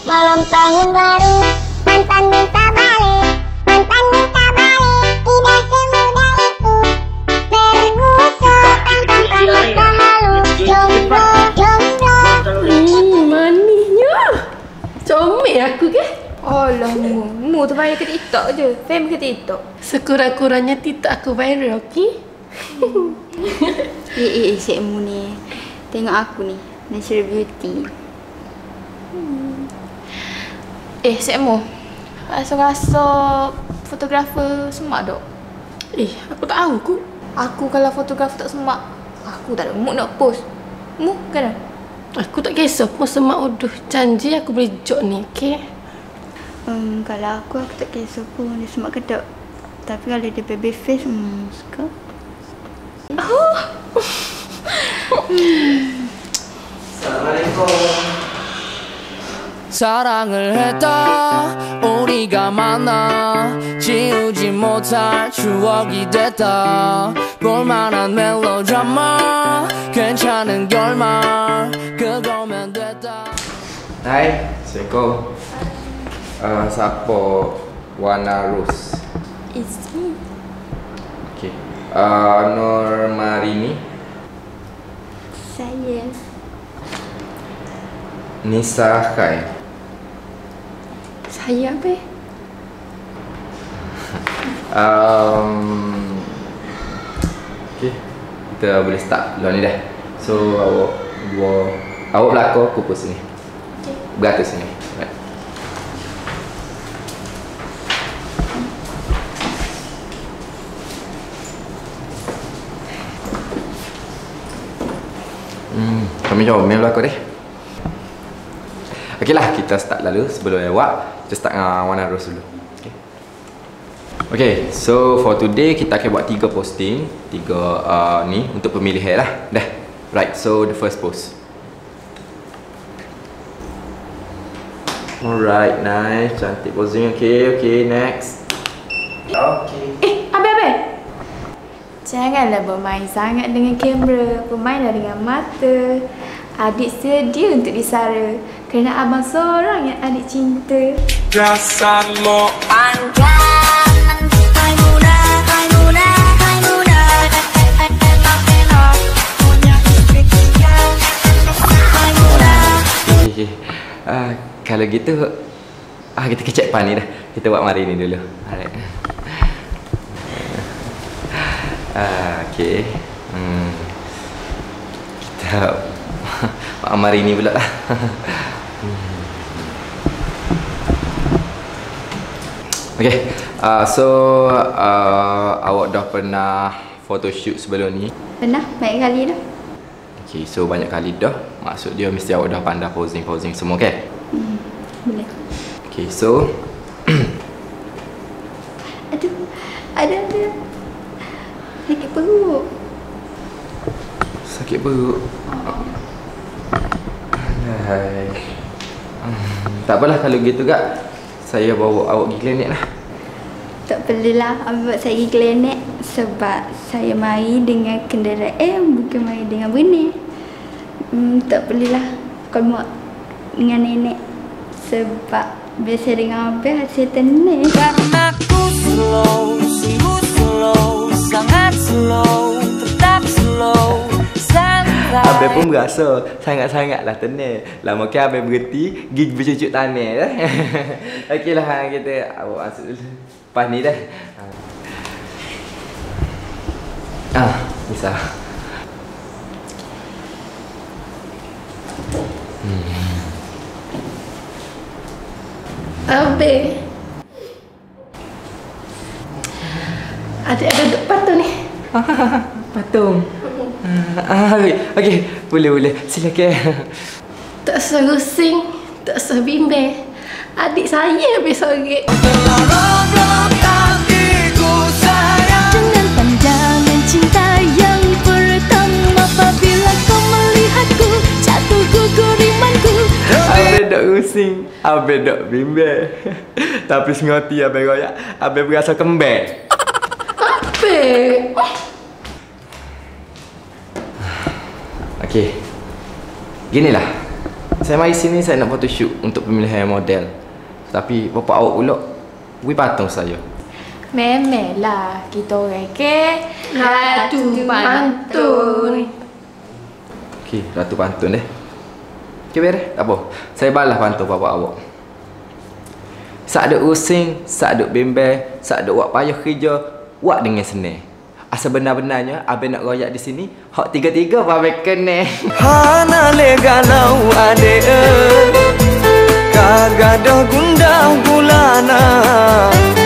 Malam tahun baru, mantan minta balik. Mantan minta balik, tidak semudah itu bermusuh tanpa pamit lalu. Jomblo, jomblo. Manisnya. Comel aku ke? Alah, mu tu viral ke TikTok je. Fame ke TikTok. Sekurang-kurangnya TikTok aku viral, okey? Cik Mu ni. Tengok aku ni. Natural beauty. Cik Mu. Rasa-rasa fotografer semak dok? Aku tak tahu ku. Aku kalau fotografer tak semak, aku tak ada mood nak post. Mu kan? Aku tak kisah pun semak uduh. Janji aku boleh jok ni, okey? Kalau aku tak kisah pun dia semak ke tak. Tapi kalau dia baby face, suka. Assalamualaikum. 사랑을 했다 우리가 만나 지우지 못할 추억이 됐다 볼만한 멜로드라마 괜찮은 결말 그거면 됐다. Hai, Assalamualaikum. Siapa Wana Rose? It's me. Okay. Nur Marini. Saya. Nisa Khai. Saya apa? Okay. Kita boleh start dulu ni dah. So awak belakang, aku pos sini. Okay. Beratus sini. Right. Kami jom main belakang deh. Okey lah, kita start lalu sebelum awak. Kita start dengan Wana Rose dulu. Okay, so for today kita akan buat 3 posting, 3 ni untuk pemilihan lah. Dah. Right, so the first post. Alright, nice, cantik posing. Okay, next. Okay. Abang. Janganlah bermain sangat dengan kamera. Bermainlah dengan mata. Adik sedia untuk disara. Kerana abang seorang yang adik cinta. Perasaanmu Okay. Kalau gitu kita kecek pan ni dah. Kita buat mari ni dulu. Alright. Okay. Kita buat mari ni pula lah. Okay. Awak dah pernah photoshoot sebelum ni? Pernah? Banyak kali dah. Okay, so banyak kali dah. Maksud dia mesti awak dah pandai posing semua, kan? Boleh. Okay, so Aduh, ada. Sakit perut. Sakit perut. Hai. Tak apalah kalau gitu kak. Saya bawa awak pergi klinik lah. Tak perlulah abang buat saya pergi klinik. Sebab saya mari dengan kenderaan, bukan mari dengan benih. Tak perlulah kalau mau dengan nenek. Sebab biasa dengan abang hasil tenang. karena ku slow, sungguh slow, sangat slow, tetap slow, santai. Abang pun berasa sangat-sangat lah tenang. Lama kan abang berhenti, gigi bercucuk tanah. Okey lah, kita awak masuk dulu. Lepas ni dah. Bisa. Abe. Ada duduk patung ni. Patung. Okey, boleh. Silakan. Tak usah rusing, tak usah bimbang. Adik saya habis sorek. Roblok hatiku sayang. Dengan pandangan cinta yang pertama, apabila kau melihatku, jatuh gugur imanku. Abang dok rusing, abang dok bimbang. Tapi sengoti abang royak, abang berasa kembang. Abe. Okey. Ginilah. Saya mari sini saya nak photoshoot untuk pemilihan model. Tapi bapak awak pula beri patung saya. Memelah kita orang ke Ratu Pantun. Okey, Ratu Pantun deh. Okey beres, tak apa. Saya balas pantun bapak awak. Sak duk rusing, sak duk bimbel, sak duk buat payah kerja, buat dengan senang. Asal benar-benarnya abang nak royak di sini, hak tiga-tiga babe kene. Hana le galau ade kagada gundah gulana